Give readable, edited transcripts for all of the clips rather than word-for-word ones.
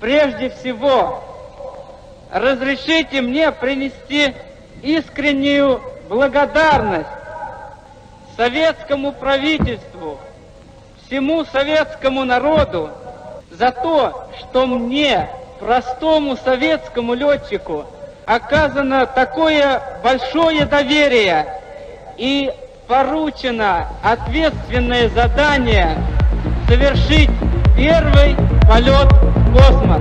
Прежде всего, разрешите мне принести искреннюю благодарность советскому правительству, всему советскому народу за то, что мне, простому советскому летчику, оказано такое большое доверие и поручено ответственное задание совершить первый полет в космос.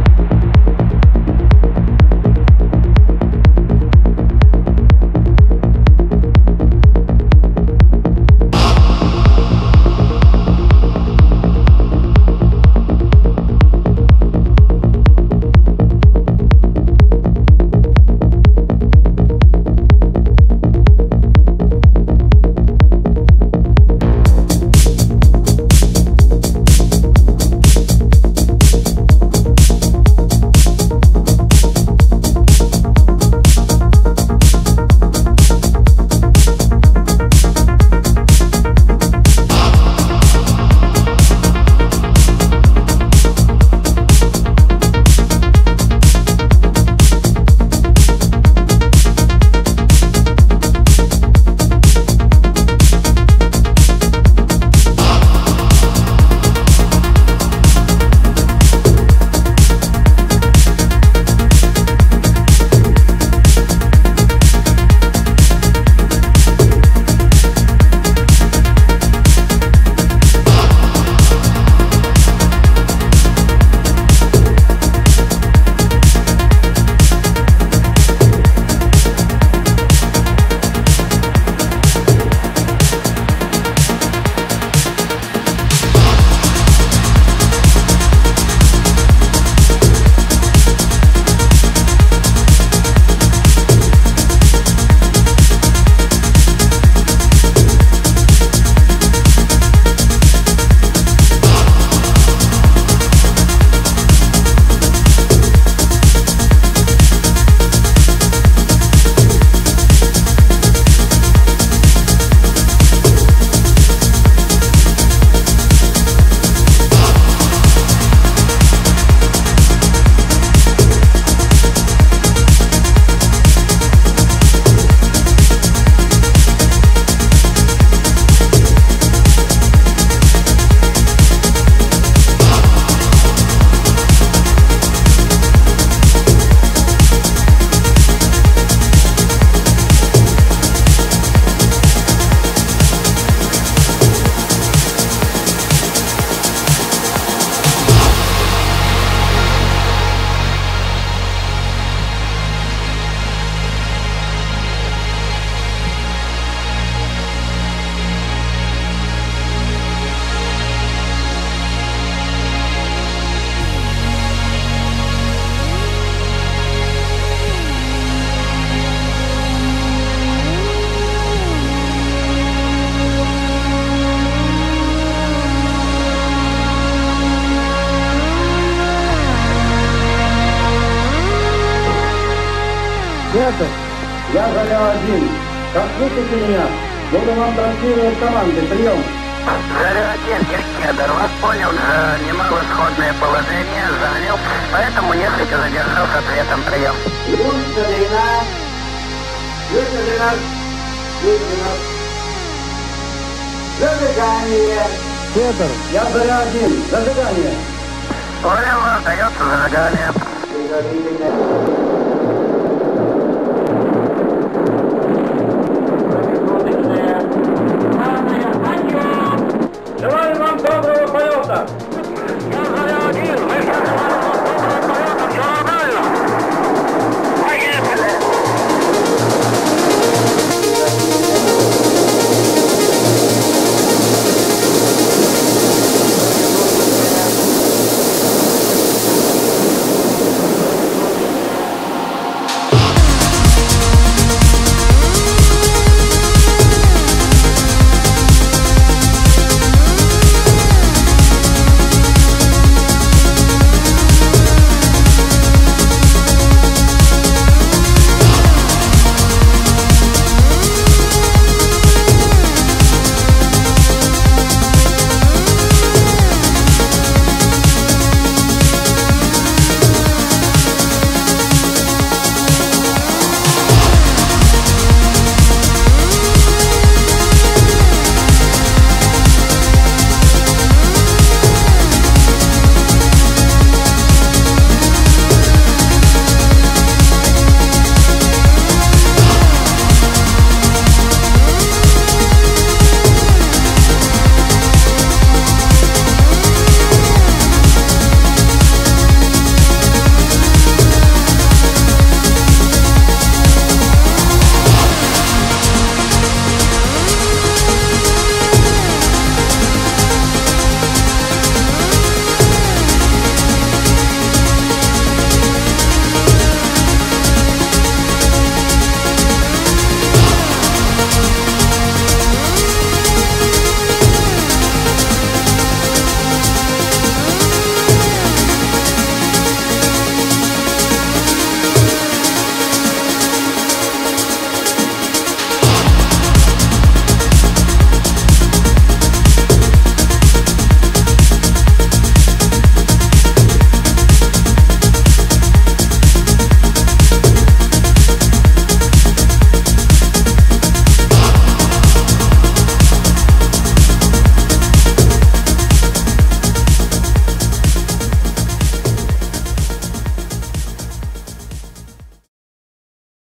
Петр, я Заря-1. Как слышите меня? Буду вам транслировать команды. Прием. Заря-1, Кедр, вас понял, немало сходное положение занял, поэтому несколько задержал с ответом. Прием. Плюс 13. Плюс 13. Плюс 13. Зажигание. Петр, я Заря-1. Зажигание. Понял, остается зажигание. Желаю вам доброго полета!